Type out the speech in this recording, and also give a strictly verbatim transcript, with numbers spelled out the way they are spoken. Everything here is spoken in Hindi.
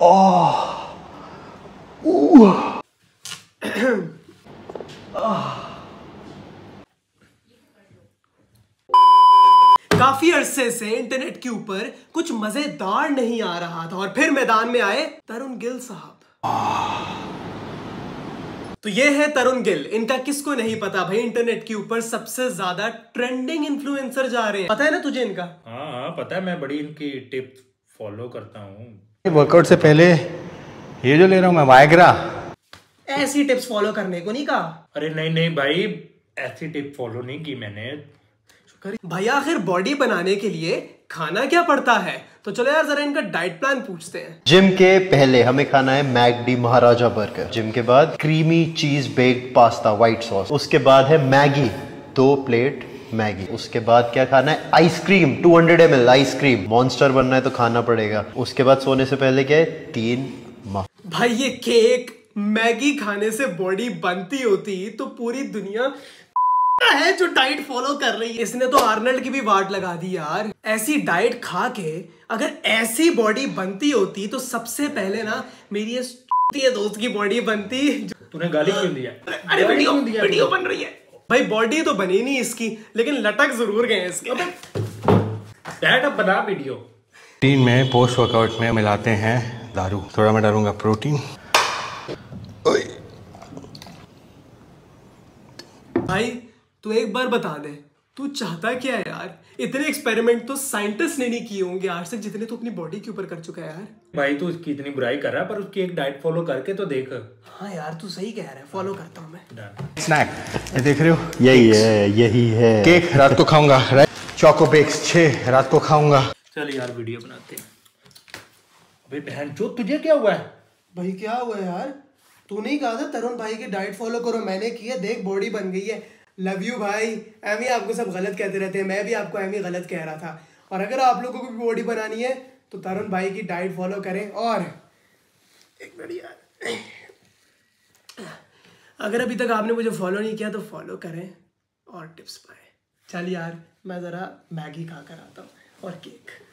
काफी अरसे से इंटरनेट के ऊपर कुछ मजेदार नहीं आ रहा था और फिर मैदान में आए तरुण गिल साहब। तो ये है तरुण गिल। इनका किसको नहीं पता भाई, इंटरनेट के ऊपर सबसे ज्यादा ट्रेंडिंग इन्फ्लुएंसर जा रहे हैं। पता है ना तुझे इनका? हाँ हाँ पता है, मैं बड़ी इनकी टिप फॉलो करता हूँ। वर्कआउट से पहले ये जो ले रहा हूँ मैं वायग्रा। ऐसी टिप्स फॉलो करने को नहीं कहा। अरे नहीं नहीं भाई, ऐसी टिप फॉलो नहीं की मैंने। भाई आखिर बॉडी बनाने के लिए खाना क्या पड़ता है? तो चलो यार जरा इनका डाइट प्लान पूछते हैं। जिम के पहले हमें खाना है मैकडी महाराजा बर्गर। जिम के बाद creamy cheese baked pasta white sauce. उसके बाद है मैगी, दो प्लेट मैगी। उसके बाद क्या खाना है? Ice cream, two hundred M L ice cream. Monster बनना है तो खाना पड़ेगा। उसके बाद सोने से पहले क्या है? तीन मफ। भाई ये केक मैगी खाने से बॉडी बनती होती तो पूरी दुनिया है जो डाइट फॉलो कर रही है। इसने तो आर्नल्ड की भी वाट लगा दी यार। ऐसी डाइट खा के अगर ऐसी बॉडी बनती होती तो सबसे पहले ना मेरी ये दोस्त की बॉडी बनती। तूने गाली क्यों दिया? अरे वीडियो वीडियो बन रही है भाई। बॉडी तो बनी नहीं इसकी, लेकिन लटक जरूर गए इसके। डैड अब बना वीडियो। प्रोटीन में पोस्ट वर्कआउट में मिलाते हैं दारू। थोड़ा मैं डालूंगा प्रोटीन। भाई तू एक बार बता दे, तू चाहता क्या है यार? इतने एक्सपेरिमेंट तो साइंटिस्ट ने नहीं किए होंगे आज तक जितने तो अपनी बॉडी के ऊपर कर चुका है यार। भाई तू उसकी इतनी बुराई कर रहा है, पर उसकी एक डाइट फॉलो करके तो देख। हाँ यार तू सही कह रहा है, फॉलो करता हूँ मैं। स्नैक ये देख रहे हो? यही है यही है। केक रात को खाऊंगा। चोको बेक्स छह रात को खाऊंगा। चल यार वीडियो बनाते हैं। अबे बहन जो तुझे क्या हुआ है? भाई क्या हुआ यार? तू नहीं कहा था तरुण भाई की डाइट फॉलो करो? मैंने की है, देख बॉडी बन गई है। लव यू भाई। एमी आपको सब गलत कहते रहते हैं, मैं भी आपको एमी गलत कह रहा था। और अगर आप लोगों को भी बॉडी बनानी है तो तरुण भाई की डाइट फॉलो करें। और एक मिनट यार, अगर अभी तक आपने मुझे फॉलो नहीं किया तो फॉलो करें और टिप्स पाए। चल यार मैं ज़रा मैगी खा कर आता हूँ और केक।